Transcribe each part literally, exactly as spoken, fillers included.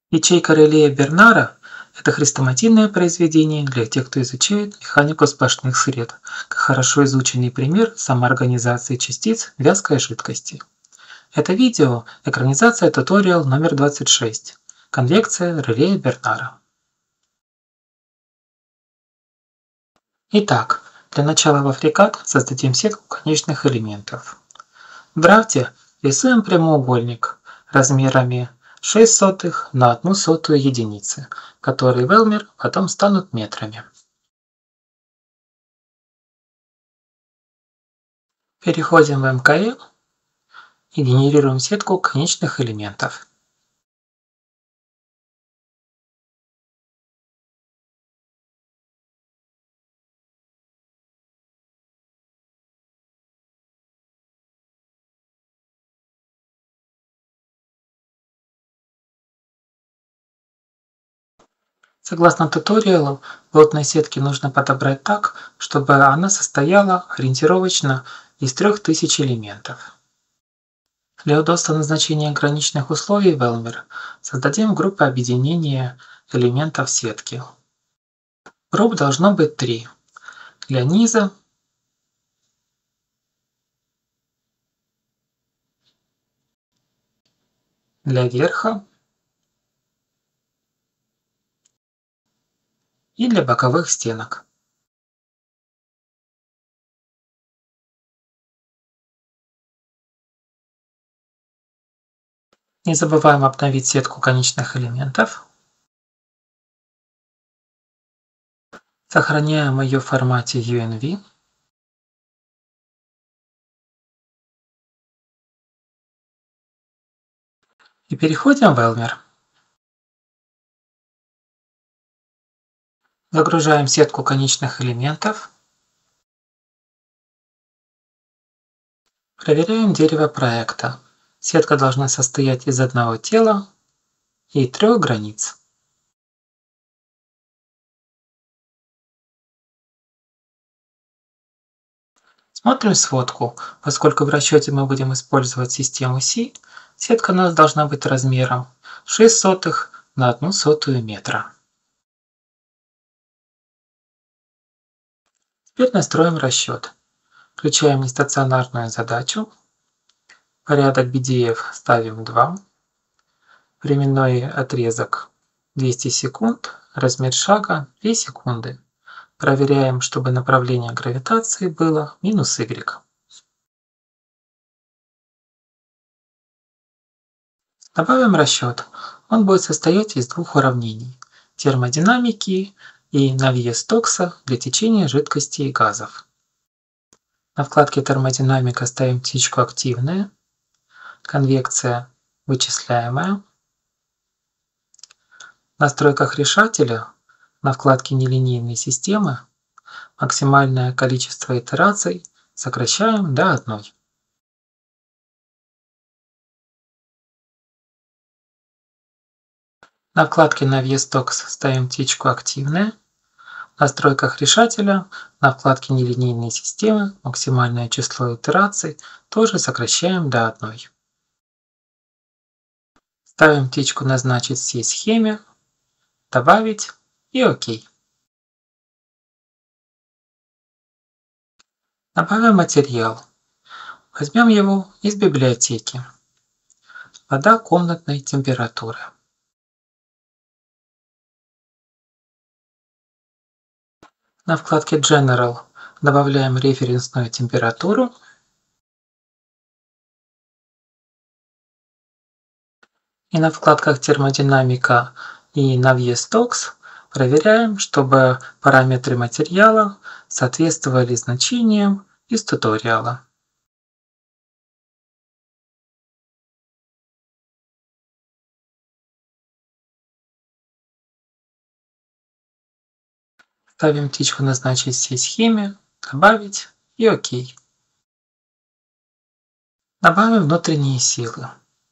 Ячейка Реле Бернара – это хрестоматийное произведение для тех, кто изучает механику сплошных сред, как хорошо изученный пример самоорганизации частиц вязкой жидкости. Это видео – экранизация туториал номер двадцать шесть. Конвекция Реле Бернара. Итак, для начала во FreeCAD создадим сетку конечных элементов. В драфте рисуем прямоугольник размерами шесть сотых на одну сотую единицы, которые в Elmer потом станут метрами. Переходим в эм ка эл и генерируем сетку конечных элементов. Согласно туториалу, плотность сетки нужно подобрать так, чтобы она состояла ориентировочно из трёх тысяч элементов. Для удобства назначения граничных условий в Elmer создадим группы объединения элементов сетки. Групп должно быть три. Для низа, для верха и для боковых стенок. Не забываем обновить сетку конечных элементов. Сохраняем ее в формате ю эн ви. И переходим в Elmer. Загружаем сетку конечных элементов. Проверяем дерево проекта. Сетка должна состоять из одного тела и трех границ. Смотрим сводку. Поскольку в расчете мы будем использовать систему Си, сетка у нас должна быть размером шесть сотых на одну сотую метра. Теперь настроим расчет. Включаем нестационарную задачу. Порядок би ди эф ставим два. Временной отрезок двести секунд. Размер шага две секунды. Проверяем, чтобы направление гравитации было минус y. Добавим расчет. Он будет состоять из двух уравнений: термодинамики и Навье-Стокса для течения жидкости и газов. На вкладке термодинамика ставим птичку активная, конвекция вычисляемая. В настройках решателя на вкладке нелинейной системы максимальное количество итераций сокращаем до одной. На вкладке Навье-Стокс ставим птичку активная. В настройках решателя на вкладке нелинейной системы максимальное число итераций тоже сокращаем до одной. Ставим птичку назначить всей схеме, добавить и ОК. Добавим материал. Возьмем его из библиотеки. Вода комнатной температуры. На вкладке General добавляем референсную температуру. И на вкладках термодинамика и Навье-Стокс проверяем, чтобы параметры материала соответствовали значениям из туториала. Ставим птичку назначить всей схеме, добавить и ОК. Добавим внутренние силы.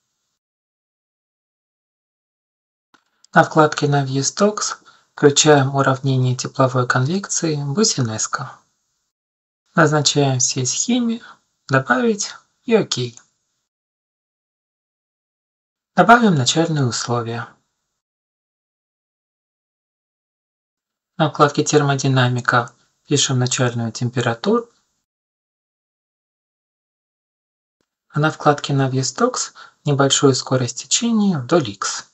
На вкладке Навье-Стокс включаем уравнение тепловой конвекции Бусинеско. Назначаем всей схеме, добавить и ОК. Добавим начальные условия. На вкладке термодинамика пишем начальную температуру, а на вкладке Navier-Stokes небольшую скорость течения вдоль X.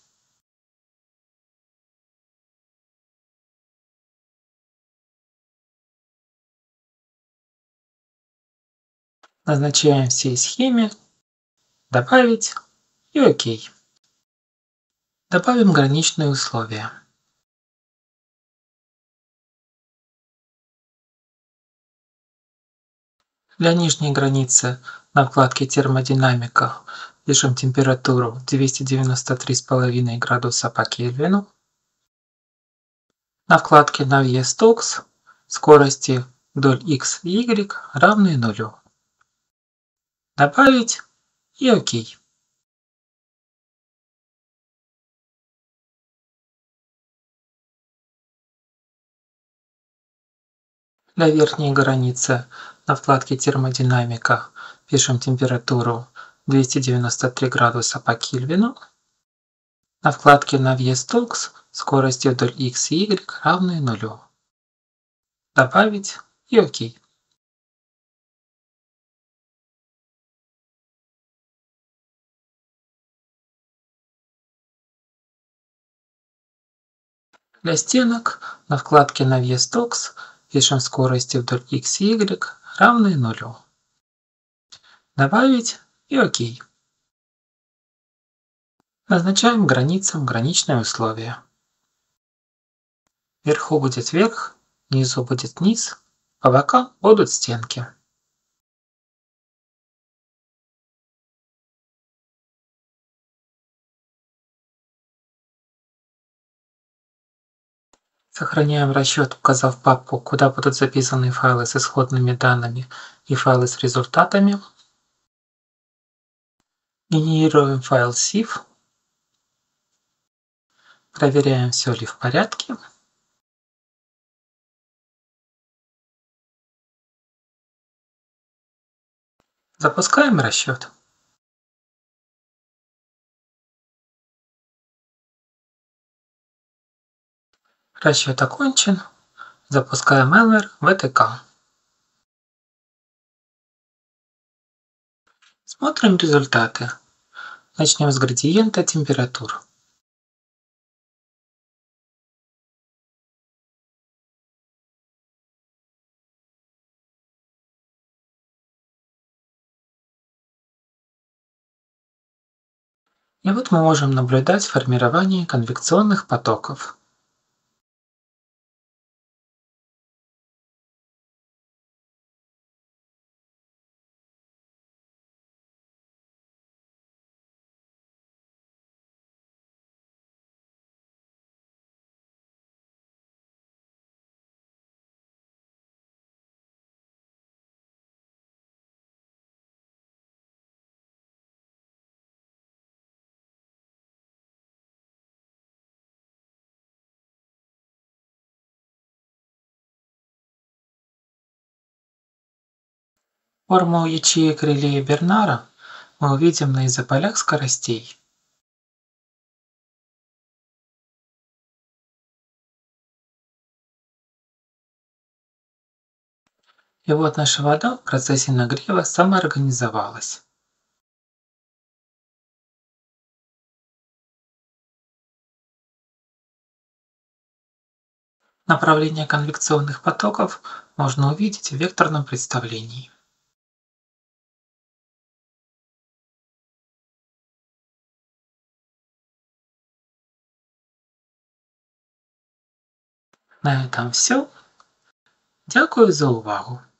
Назначаем всей схеме «Добавить» и ОК. Добавим граничные условия. Для нижней границы на вкладке термодинамика пишем температуру двести девяносто три и пять градуса по Кельвину. На вкладке Navier-Stokes скорости вдоль X и Y равны нулю. Добавить и ОК. Для верхней границы на вкладке термодинамика пишем температуру двести девяносто три градуса по Кельвину. На вкладке Navier-Stokes скорости вдоль X и Y равны нулю. Добавить и ОК. Для стенок на вкладке Navier-Stokes пишем скорости вдоль X и Y равны нулю. Добавить и ОК. Назначаем границам граничные условия. Вверху будет верх, внизу будет низ, по бокам будут стенки. Сохраняем расчет, указав папку, куда будут записаны файлы с исходными данными и файлы с результатами. Генерируем файл сиф. Проверяем, все ли в порядке. Запускаем расчет. Расчет окончен. Запускаем Elmer ви ти кей. Смотрим результаты. Начнем с градиента температур. И вот мы можем наблюдать формирование конвекционных потоков. Формулу ячеек реле Бернара мы увидим на изополях скоростей. И вот наша вода в процессе нагрева самоорганизовалась. Направление конвекционных потоков можно увидеть в векторном представлении. На этом все. Дякую за увагу!